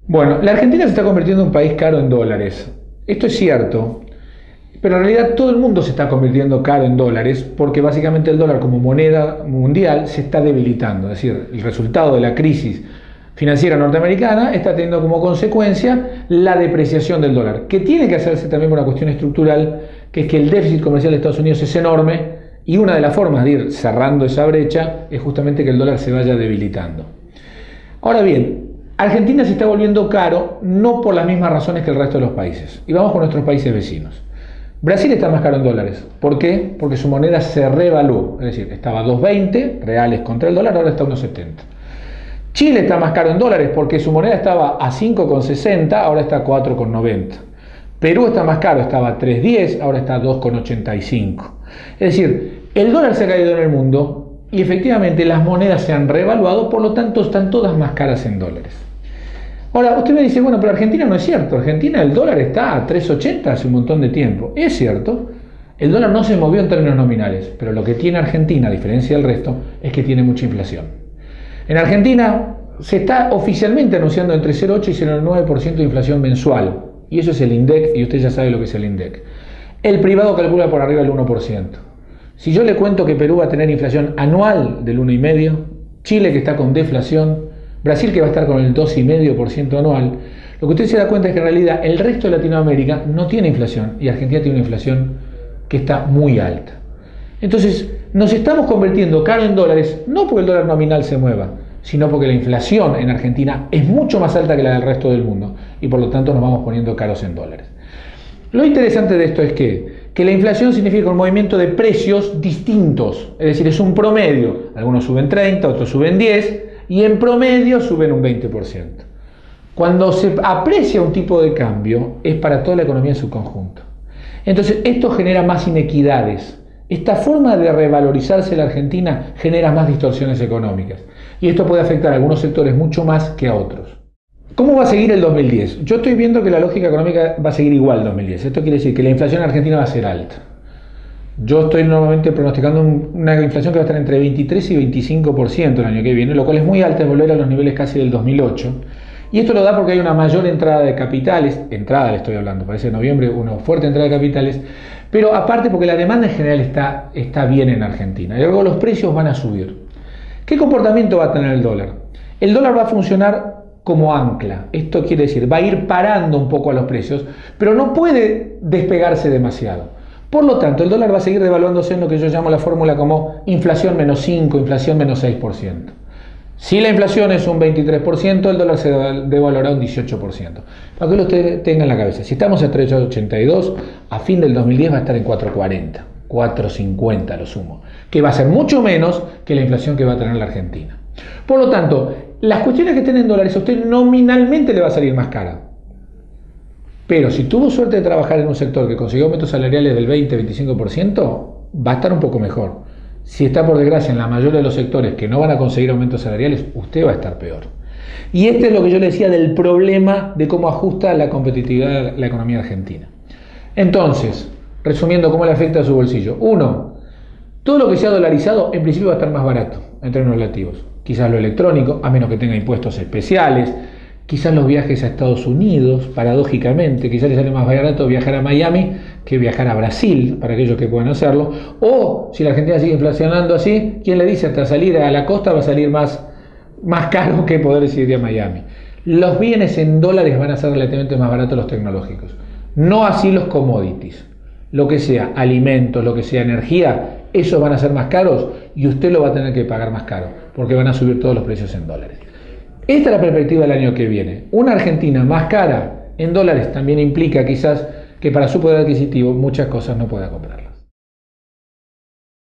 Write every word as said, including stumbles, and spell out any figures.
Bueno, la Argentina se está convirtiendo en un país caro en dólares. Esto es cierto, pero en realidad todo el mundo se está convirtiendo caro en dólares porque básicamente el dólar como moneda mundial se está debilitando. Es decir, el resultado de la crisis financiera norteamericana está teniendo como consecuencia la depreciación del dólar, que tiene que hacerse también por una cuestión estructural, que es que el déficit comercial de Estados Unidos es enorme y una de las formas de ir cerrando esa brecha es justamente que el dólar se vaya debilitando. Ahora bien, Argentina se está volviendo caro no por las mismas razones que el resto de los países. Y vamos con nuestros países vecinos. Brasil está más caro en dólares. ¿Por qué? Porque su moneda se revaluó. Es decir, estaba a dos veinte reales contra el dólar, ahora está a uno setenta. Chile está más caro en dólares porque su moneda estaba a cinco sesenta, ahora está a cuatro noventa. Perú está más caro, estaba a tres diez, ahora está a dos ochenta y cinco. Es decir, el dólar se ha caído en el mundo y efectivamente las monedas se han revaluado, por lo tanto están todas más caras en dólares. Ahora, usted me dice, bueno, pero Argentina no es cierto. Argentina el dólar está a tres ochenta hace un montón de tiempo. Es cierto, el dólar no se movió en términos nominales, pero lo que tiene Argentina, a diferencia del resto, es que tiene mucha inflación. En Argentina se está oficialmente anunciando entre cero coma ocho y cero coma nueve por ciento de inflación mensual, y eso es el INDEC, y usted ya sabe lo que es el INDEC. El privado calcula por arriba del uno por ciento. Si yo le cuento que Perú va a tener inflación anual del uno coma cinco por ciento, Chile que está con deflación, Brasil que va a estar con el dos coma cinco por ciento anual, lo que usted se da cuenta es que en realidad el resto de Latinoamérica no tiene inflación y Argentina tiene una inflación que está muy alta. Entonces nos estamos convirtiendo caro en dólares no porque el dólar nominal se mueva, sino porque la inflación en Argentina es mucho más alta que la del resto del mundo y por lo tanto nos vamos poniendo caros en dólares. Lo interesante de esto es que, que la inflación significa un movimiento de precios distintos, es decir, es un promedio. Algunos suben treinta, otros suben diez y en promedio suben un veinte por ciento. Cuando se aprecia un tipo de cambio es para toda la economía en su conjunto. Entonces esto genera más inequidades. Esta forma de revalorizarse la Argentina genera más distorsiones económicas y esto puede afectar a algunos sectores mucho más que a otros. ¿Cómo va a seguir el dos mil diez? Yo estoy viendo que la lógica económica va a seguir igual el dos mil diez. Esto quiere decir que la inflación en Argentina va a ser alta. Yo estoy normalmente pronosticando una inflación que va a estar entre veintitrés y veinticinco por ciento el año que viene, lo cual es muy alto, es volver a los niveles casi del dos mil ocho. Y esto lo da porque hay una mayor entrada de capitales, entrada le estoy hablando, parece noviembre, una fuerte entrada de capitales, pero aparte porque la demanda en general está, está bien en Argentina, y luego los precios van a subir. ¿Qué comportamiento va a tener el dólar? El dólar va a funcionar como ancla, esto quiere decir, va a ir parando un poco a los precios, pero no puede despegarse demasiado. Por lo tanto, el dólar va a seguir devaluándose en lo que yo llamo la fórmula como inflación menos cinco, inflación menos seis por ciento. Si la inflación es un veintitrés por ciento, el dólar se devaluará un dieciocho por ciento. Para que usted tenga en la cabeza, si estamos a tres ochenta y dos, a fin del dos mil diez va a estar en cuatro cuarenta, cuatro cincuenta lo sumo, que va a ser mucho menos que la inflación que va a tener la Argentina. Por lo tanto, las cuestiones que estén en dólares a usted nominalmente le va a salir más cara. Pero si tuvo suerte de trabajar en un sector que consiguió aumentos salariales del veinte a veinticinco por ciento, va a estar un poco mejor. Si está por desgracia en la mayoría de los sectores que no van a conseguir aumentos salariales, usted va a estar peor. Y este es lo que yo le decía del problema de cómo ajusta la competitividad de la economía argentina. Entonces, resumiendo cómo le afecta a su bolsillo. Uno, todo lo que sea dolarizado en principio va a estar más barato en términos relativos. Quizás lo electrónico, a menos que tenga impuestos especiales. Quizás los viajes a Estados Unidos, paradójicamente, quizás les sale más barato viajar a Miami que viajar a Brasil, para aquellos que puedan hacerlo. O, si la Argentina sigue inflacionando así, ¿quién le dice hasta salir a la costa va a salir más, más caro que poder ir a Miami? Los bienes en dólares van a ser relativamente más baratos los tecnológicos. No así los commodities. Lo que sea alimentos, lo que sea energía, esos van a ser más caros y usted lo va a tener que pagar más caro, porque van a subir todos los precios en dólares. Esta es la perspectiva del año que viene. Una Argentina más cara en dólares también implica quizás que para su poder adquisitivo muchas cosas no pueda comprarlas.